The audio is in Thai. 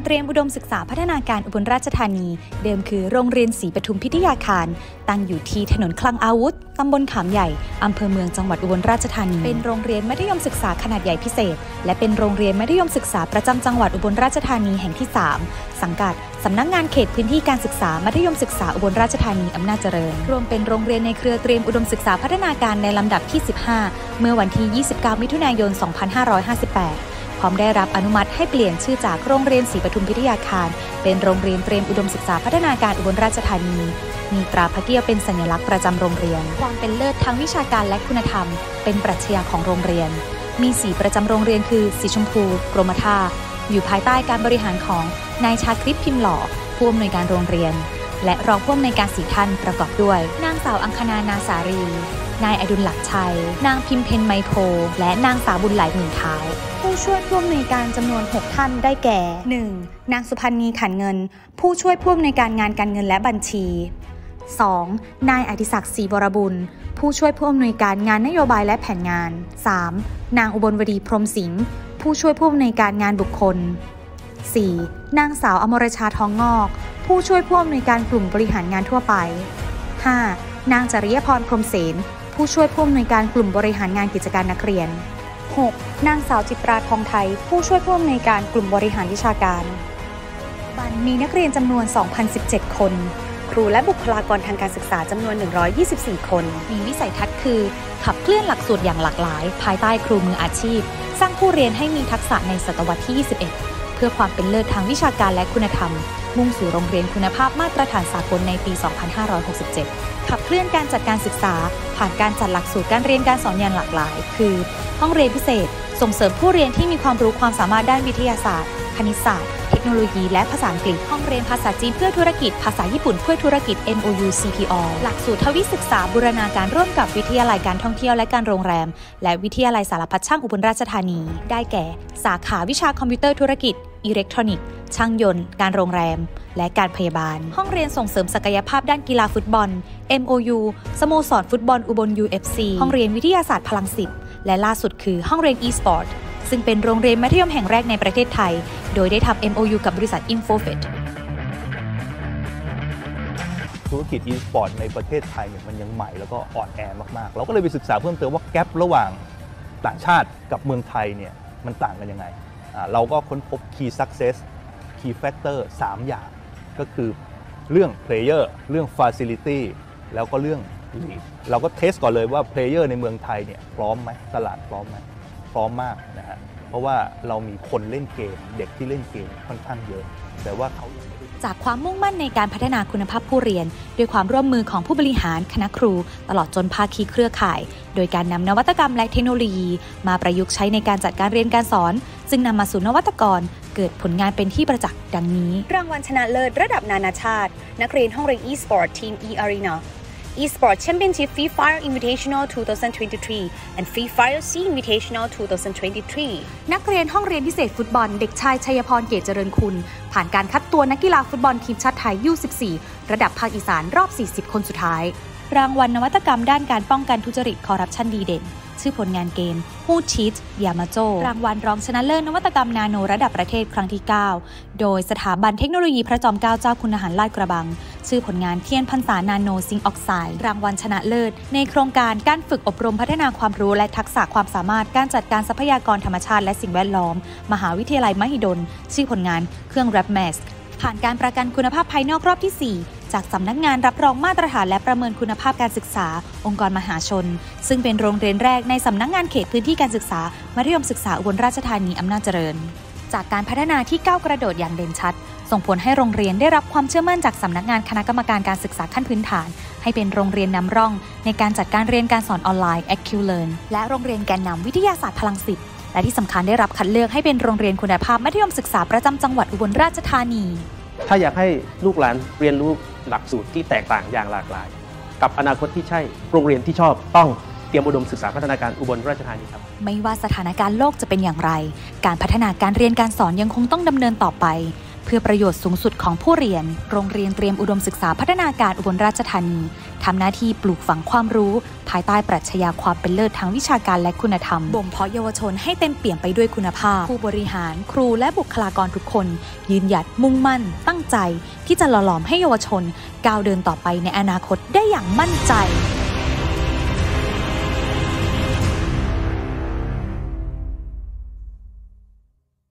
เตรียมอุดมศึกษาพัฒนาการอุบลราชธานีเดิมคือโรงเรียนศรีปทุมพิทยาคารตั้งอยู่ที่ถนนคลังอาวุธตำบลขามใหญ่อำเภอเมืองจังหวัดอุบลราชธานีเป็นโรงเรียนมัธยมศึกษาขนาดใหญ่พิเศษและเป็นโรงเรียนมัธยมศึกษาประจำจังหวัดอุบลราชธานีแห่งที่3สังกัดสำนักงานเขตพื้นที่การศึกษามัธยมศึกษาอุบลราชธานีอำนาจเจริญรวมเป็นโรงเรียนในเครือเตรียมอุดมศึกษาพัฒนาการในลำดับที่15เมื่อวันที่29มิถุนายน2558พร้อมได้รับอนุมัติให้เปลี่ยนชื่อจากโรงเรียนศรีปทุมพิทยาคารเป็นโรงเรียนเตรียมอุดมศึกษาพัฒนาการอุบลราชธานีมีตราพระเกี้ยวเป็นสัญลักษณ์ประจำโรงเรียนความเป็นเลิศทางวิชาการและคุณธรรมเป็นปรัชญาของโรงเรียนมีสีประจำโรงเรียนคือสีชมพูกรมท่าอยู่ภายใต้การบริหารของนายชาคริตพิมพ์หล่อผู้อำนวยการโรงเรียนและรองผู้อำนวยการ4ท่านประกอบด้วยนางสาวอังคณานาสารีนายอดุลหลักชัยนางพิมเพนไมโพและนางสาวบุญหลายหมื่นเท้าผู้ช่วยผู้อำนวยการจำนวน6ท่านได้แก่ 1. นางสุพรรณีขันเงินผู้ช่วยผู้อำนวยการงานการเงินและบัญชี 2. นายอดิศักดิ์ศรีบรบุญผู้ช่วยผู้อำนวยการงานนโยบายและแผนงาน 3. นางอุบลวดีพรหมสิงห์ผู้ช่วยผู้อำนวยการงานบุคคล 4. นางสาวอมรชาทองงอกผู้ช่วยผู้อำนวยการกลุ่มบริหารงานทั่วไป 5. นางจริยพรพรหมเสนผู้ช่วยผู้อำนวยการกลุ่มบริหารงานกิจการนักเรียน 6. นางสาวจิตราทองไทยผู้ช่วยผู้อำนวยการกลุ่มบริหารวิชาการบันมีนักเรียนจำนวน 2,017 คนครูและบุคลากรทางการศึกษาจำนวน124คนมีวิสัยทัศน์คือขับเคลื่อนหลักสูตรอย่างหลากหลายภายใต้ครูมืออาชีพสร้างผู้เรียนให้มีทักษะในศตวรรษที่21เพื่อความเป็นเลิศทางวิชาการและคุณธรรมมุ่งสู่โรงเรียนคุณภาพมาตรฐานสากลในปี 2567 ขับเคลื่อนการจัดการศึกษาผ่านการจัดหลักสูตรการเรียนการสอนอย่างหลากหลายคือห้องเรียนพิเศษส่งเสริมผู้เรียนที่มีความรู้ความสามารถด้านวิทยาศาสตร์คณิตศาสตร์เทคโนโลยีและภาษาอังกฤษห้องเรียนภาษาจีนเพื่อธุรกิจภาษาญี่ปุ่นเพื่อธุรกิจ MOU CPO หลักสูตรทวิศึกษาบูรณาการร่วมกับวิทยาลัยการท่องเที่ยวและการโรงแรมและวิทยาลัยสารพัดช่างอุบลราชธานีได้แก่สาขาวิชาคอมพิวเตอร์ธุรกิจอิเล็กทรอนิกส์ช่างยนต์การโรงแรมและการพยาบาลห้องเรียนส่งเสริมศักยภาพด้านกีฬาฟุตบอล MOU สโมสรฟุตบอลอุบล UFC ห้องเรียนวิทยาศาสตร์พลังศิษย์และล่าสุดคือห้องเรียน e-sport ซึ่งเป็นโรงเรียนมัธยมแห่งแรกในประเทศไทยโดยได้ทำ MOU กับบริษัท Infofit ธุรกิจ e-sport ในประเทศไทยมันยังใหม่แล้วก็อ่อนแอมากๆเราก็เลยไปศึกษาเพิ่มเติมว่าแกประหว่างต่างชาติกับเมืองไทยเนี่ยมันต่างกันยังไงเราก็ค้นพบ Key Success Key Factor 3 อย่างก็คือเรื่อง Player เรื่อง Facility แล้วก็เรื่อง Lead เราก็เทสก่อนเลยว่า Player ในเมืองไทยเนี่ยพร้อมไหมตลาดพร้อมไหมพร้อมมากนะฮะเพราะว่าเรามีคนเล่นเกมเด็กที่เล่นเกมค่อนข้างเยอะแต่ว่าเขาจากความมุ่งมั่นในการพัฒนาคุณภาพผู้เรียนด้วยความร่วมมือของผู้บริหารคณะครูตลอดจนภาคีเครือข่ายโดยการนำนวัตกรรมและเทคโนโลยีมาประยุกต์ใช้ในการจัดการเรียนการสอนจึงนำมาสู่นวัตกรเกิดผลงานเป็นที่ประจักษ์ดังนี้รางวัลชนะเลิศระดับนานาชาตินักเรียนห้องเรียน e-sport team e-arena e-sport championship Free Fire Invitational 2023 and Free Fire C Invitational 2023 นักเรียนห้องเรียนพิเศษฟุตบอลเด็กชายชัยพรเกตเจริญคุณผ่านการคัดตัวนักกีฬาฟุตบอลทีมชาติไทย U14 ระดับภาคอีสานรอบ40คนสุดท้ายรางวัลนวัตกรรมด้านการป้องกันทุจริตคอร์รัปชันดีเด่นชื่อผลงานเกม ฮูดชีทยามาโจรางวัลรองชนะเลิศนวัตกรรมนาโนระดับประเทศครั้งที่9โดยสถาบันเทคโนโลยีพระจอมเกล้าเจ้าคุณทหารลาดกระบังชื่อผลงานเทียนพรรษานาโนซิงค์ออกไซด์รางวัลชนะเลิศในโครงการการฝึกอบรมพัฒนาความรู้และทักษะความสามารถการจัดการทรัพยากรธรรมชาติและสิ่งแวดล้อมมหาวิทยาลัยมหิดลชื่อผลงานเครื่องแรปแมสผ่านการประกันคุณภาพภายนอกรอบที่4จากสำนักงานรับรองมาตรฐานและประเมินคุณภาพการศึกษาองค์กรมหาชนซึ่งเป็นโรงเรียนแรกในสำนักงานเขตพื้นที่การศึกษามัธยมศึกษาอุบลราชธานีอำนาจเจริญจากการพัฒนาที่ก้าวกระโดดอย่างเด่นชัดส่งผลให้โรงเรียนได้รับความเชื่อมั่นจากสำนักงานคณะกรรมการการศึกษาขั้นพื้นฐานให้เป็นโรงเรียนนำร่องในการจัดการเรียนการสอนออนไลน์ AccuLearn และโรงเรียนแกนนำวิทยาศาสตร์พลังศิษย์และที่สำคัญได้รับคัดเลือกให้เป็นโรงเรียนคุณภาพมัธยมศึกษาประจำจังหวัดอุบลราชธานีถ้าอยากให้ลูกหลานเรียนรู้หลักสูตรที่แตกต่างอย่างหลากหลายกับอนาคตที่ใช่โรงเรียนที่ชอบต้องเตรียมอุดมศึกษาพัฒนาการอุบลราชธานีครับไม่ว่าสถานการณ์โลกจะเป็นอย่างไรการพัฒนาการเรียนการสอนยังคงต้องดำเนินต่อไปเพื่อประโยชน์สูงสุดของผู้เรียนโรงเรียนเตรียมอุดมศึกษาพัฒนาการอุบลราชธานีทำหน้าที่ปลูกฝังความรู้ภายใต้ปรัชญาความเป็นเลิศทางวิชาการและคุณธรรมบ่มเพาะเยาวชนให้เต็มเปี่ยมไปด้วยคุณภาพผู้บริหารครูและบุคลากรทุกคนยืนหยัดมุ่งมั่นตั้งใจที่จะหล่อหลอมให้เยาวชนก้าวเดินต่อไปในอนาคตได้อย่างมั่นใจ